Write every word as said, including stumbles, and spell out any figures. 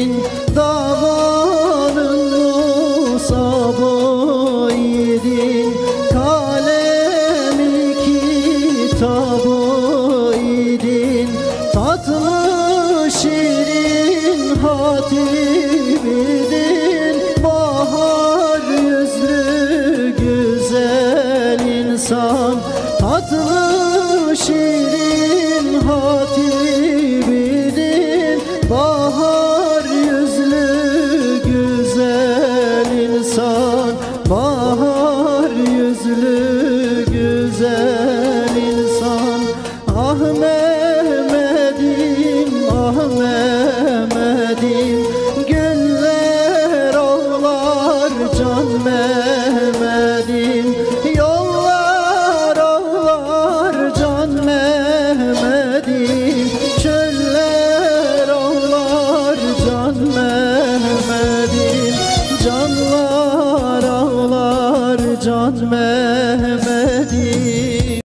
yiğidin, davanın musabı yiğidin, kalemi kitabı yiğidin, tatlı şirin hatibidin, bahar yüzlü güzel insan, tatlı şirin hatibidin, bahar yüzlü güzel insan, bahar yüzlü güzel insan. Ah Mehmet'im, ah Mehmet'im, güller ağlar can Mehmet'im, yollar ağlar can Mehmet'im.